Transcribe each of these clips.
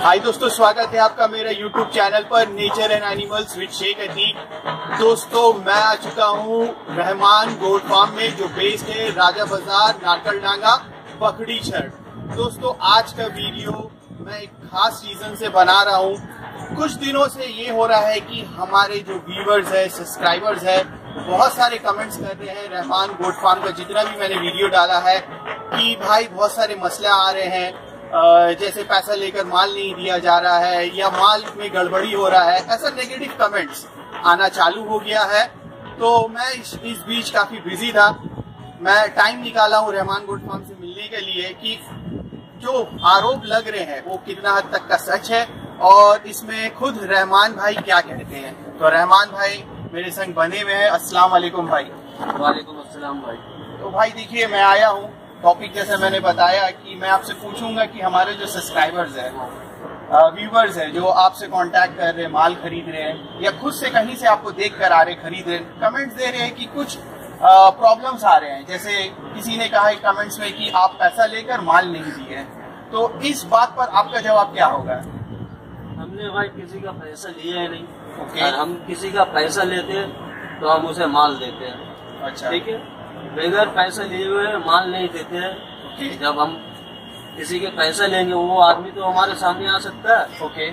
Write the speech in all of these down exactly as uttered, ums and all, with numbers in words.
हाय दोस्तों, स्वागत है आपका मेरे यूट्यूब चैनल पर nature and animals with Sheikh Ateeq. दोस्तों, मैं आ चुका हूँ रहमान गोट फार्म में, जो बेस्ड है राजा बाजार, नारकलडांगा, पकड़ी छड़। दोस्तों, आज का वीडियो मैं एक खास रीजन से बना रहा हूँ। कुछ दिनों से ये हो रहा है कि हमारे जो व्यूवर्स है, सब्सक्राइबर्स है, बहुत सारे कमेंट्स कर रहे हैं रहमान गोट फार्म का जितना भी मैंने वीडियो डाला है कि भाई बहुत सारे मसले आ रहे हैं, जैसे पैसा लेकर माल नहीं दिया जा रहा है या माल में गड़बड़ी हो रहा है। ऐसा नेगेटिव कमेंट्स आना चालू हो गया है। तो मैं इस, इस बीच काफी बिजी था। मैं टाइम निकाला हूँ रहमान गोट फार्म से मिलने के लिए कि जो आरोप लग रहे हैं वो कितना हद तक का सच है और इसमें खुद रहमान भाई क्या कहते हैं। तो रहमान भाई मेरे संग बने हुए हैं। अस्सलाम वालेकुम भाई। वालेकुम अस्सलाम भाई। तो भाई देखिए, मैं आया हूँ टॉपिक जैसे मैंने बताया कि मैं आपसे पूछूंगा कि हमारे जो सब्सक्राइबर्स हैं, व्यूवर्स हैं, जो आपसे कांटेक्ट कर रहे हैं, माल खरीद रहे हैं या खुद से कहीं से आपको देख कर आ रहे खरीद रहे, कमेंट्स दे रहे हैं कि कुछ प्रॉब्लम्स आ रहे हैं। जैसे किसी ने कहा है कमेंट्स में कि आप पैसा लेकर माल नहीं दिए, तो इस बात पर आपका जवाब क्या होगा? हमने भाई किसी का पैसा लिया है नहीं। ओके। और हम किसी का पैसा लेते हैं तो हम उसे माल देते हैं। अच्छा, ठीक है। बगैर पैसा लिए हुए माल नहीं देते हैं। जब हम किसी के पैसा लेंगे वो आदमी तो हमारे सामने आ सकता है। ओके।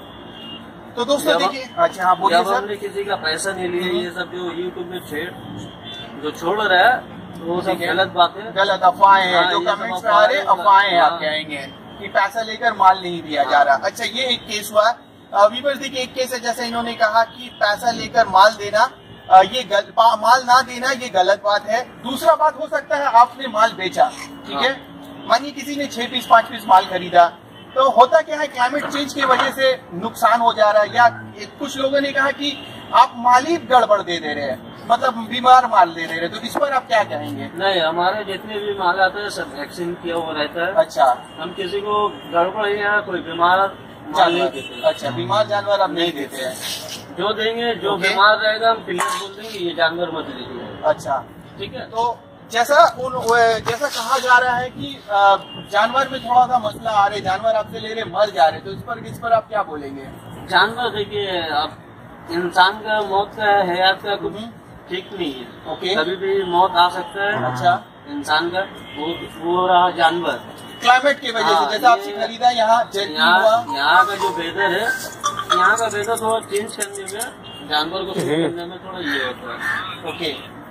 तो दोस्तों देखिए, अच्छा हाँ बोलिए जब सर। हमने किसी का पैसा नहीं लिया, ये सब जो यूट्यूब में छेड़ जो छोड़ रहा है तो वो सब गलत बात है, गलत अफवाहें हैं। जो हाँ, कमेंट्स में आ रहे अफवाहें हैं, आप हाँ। कहेंगे कि पैसा लेकर माल नहीं दिया जा रहा। अच्छा, ये एक केस हुआ। वीवर्स देखिए, एक केस है जैसे इन्होंने कहा कि पैसा लेकर माल देना, आ, ये गल, माल ना देना ये गलत बात है। दूसरा बात हो सकता है आपने माल बेचा, ठीक है, मानिए किसी ने छह पीस पांच पीस माल खरीदा, तो होता क्या है क्लाइमेट चेंज की वजह से नुकसान हो जा रहा है। या कुछ लोगों ने कहा कि आप माल ही गड़बड़ दे दे रहे हैं, मतलब बीमार माल दे रहे हैं, तो इस पर आप क्या कहेंगे? नहीं, हमारे जितने भी माल आते हैं सब वैक्सीन किया हुआ रहता है। अच्छा, हम किसी को गड़बड़ या कोई बीमार माल नहीं देते। अच्छा, बीमार जानवर आप नहीं देते हैं। जो देंगे जो ओके। बीमार रहेगा हम क्लियर बोल देंगे ये जानवर मत लीजिए। अच्छा, ठीक है। तो जैसा उन जैसा कहा जा रहा है कि आ, जानवर में थोड़ा सा मसला आ रहे, जानवर आपसे ले रहे मर जा रहे, तो इस पर इस पर आप क्या बोलेंगे? जानवर देखिए, अब इंसान का मौत का हयात का कुछ ठीक नहीं है। ओके। कभी भी मौत आ सकता है। अच्छा, इंसान का वो वो रहा जानवर क्लाइमेट की वजह से हाँ, जैसे आपसे ये- खरीदा यहाँ जर्नी हुआ। यहाँ यहाँ का जो वेदर है, यहाँ का वेदर थोड़ा चेंज करने में, जानवर को सूट करने में थोड़ा ये होता है। ओके।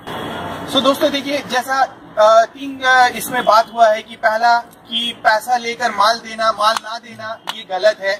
सो दोस्तों देखिए, जैसा आ, तीन आ, इसमें बात हुआ है कि पहला कि पैसा लेकर माल देना, माल ना देना ये गलत है।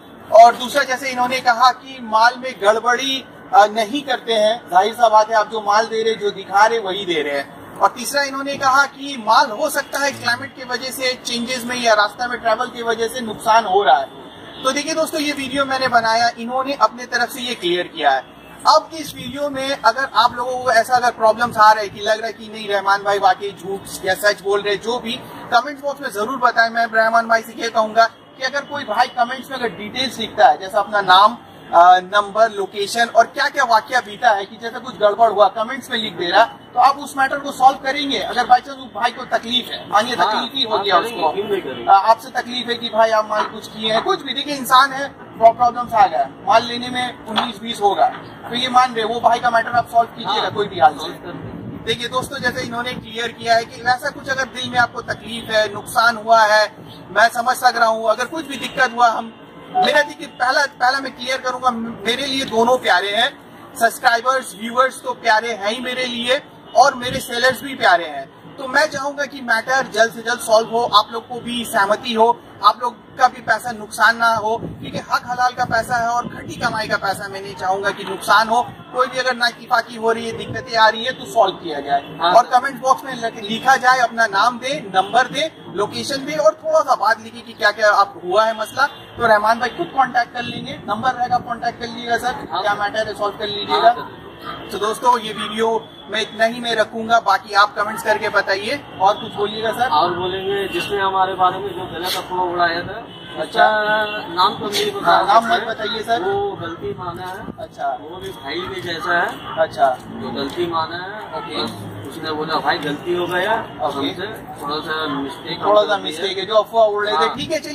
और दूसरा, जैसे इन्होंने कहा कि माल में गड़बड़ी आ, नहीं करते हैं। जाहिर सा बात है, आप जो माल दे रहे, जो दिखा रहे वही दे रहे हैं। और तीसरा, इन्होंने कहा कि माल हो सकता है क्लाइमेट की वजह से, चेंजेस में या रास्ता में ट्रैवल की वजह से नुकसान हो रहा है। तो देखिए दोस्तों, ये वीडियो मैंने बनाया, इन्होंने अपने तरफ से ये क्लियर किया है। अब इस वीडियो में अगर आप लोगों को ऐसा अगर प्रॉब्लम्स आ रहे कि लग रहा है कि नहीं रहमान भाई वाकई झूठ या सच बोल रहे, जो भी कमेंट बॉक्स में जरूर बताएं। मैं रहमान भाई से ये कहूंगा कि अगर कोई भाई कमेंट्स में अगर डिटेल्स लिखता है, जैसा अपना नाम, नंबर, लोकेशन और क्या क्या वाकया बीता है, कि जैसे कुछ गड़बड़ हुआ कमेंट्स में लिख दे रहा, तो आप उस मैटर को सॉल्व करेंगे। अगर बाई चांस उस भाई को तकलीफ है, मानिए हाँ, तकलीफ ही हो हाँ, गया करेंगे, उसको, क्यों नहीं करेंगे? आ, आपसे तकलीफ है कि भाई आप माल कुछ किए हैं, कुछ भी, देखिए इंसान है, प्रॉब्लम्स आ गया, माल लेने में उन्नीस बीस होगा, तो ये मान रहे वो भाई का मैटर आप सॉल्व कीजिएगा हाँ, कोई भी हाल से। solve कर- देखिए दोस्तों, जैसे इन्होंने क्लियर किया है कि ऐसा कुछ अगर दिल में आपको तकलीफ है, नुकसान हुआ है, मैं समझ सक रहा हूँ, अगर कुछ भी दिक्कत हुआ, हम मेरा देखिए पहला पहला मैं क्लियर करूंगा, मेरे लिए दोनों प्यारे हैं, सब्सक्राइबर्स, व्यूअर्स तो प्यारे हैं ही मेरे लिए, और मेरे सेलर्स भी प्यारे हैं। तो मैं चाहूंगा कि मैटर जल्द से जल्द सॉल्व हो, आप लोग को भी सहमति हो, आप लोग का भी पैसा नुकसान ना हो, क्योंकि हक हलाल का पैसा है और घटी कमाई का पैसा, मैं नहीं चाहूंगा कि नुकसान हो। कोई भी अगर नाकिफाकी हो रही है, दिक्कतें आ रही है, तो सॉल्व किया जाए। हाँ। और कमेंट बॉक्स में लिखा जाए, अपना नाम दे, नंबर दे, लोकेशन दे और थोड़ा सा बात लिखी कि क्या क्या आप हुआ है मसला, तो रहमान भाई खुद कांटेक्ट कर लेंगे, नंबर रहेगा, कांटेक्ट कर लीजिएगा सर, हाँ। क्या मैटर है सॉल्व कर लीजिएगा। तो दोस्तों, ये वीडियो मैं इतना ही मैं रखूंगा, बाकी आप कमेंट्स करके बताइए। और कुछ बोलिएगा सर? और बोलेंगे जिसने हमारे बारे में जो गलत अफवाह उड़ाया था, अच्छा, नाम तो नहीं बता हाँ, नाम मत सकते। बताइए सर। वो गलती माना है। अच्छा, वो भी भाई के जैसा है। अच्छा, जो गलती माना है, ओके। बस उसने बोला भाई गलती हो गया, ओके। हमसे थोड़ा सा मिस्टेक थोड़ा सा मिस्टेक है, जो अफवाह उड़ रहे थे, हाँ। ठीक है, चलिए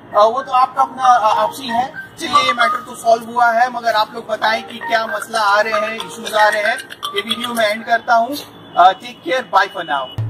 आ, वो तो आपका अपना आपसी है। चलिए ये मैटर तो सॉल्व हुआ है, मगर आप लोग बताएं कि क्या मसला आ रहे हैं, इश्यूज आ रहे हैं। ये वीडियो मैं एंड करता हूँ। Take care, bye for now.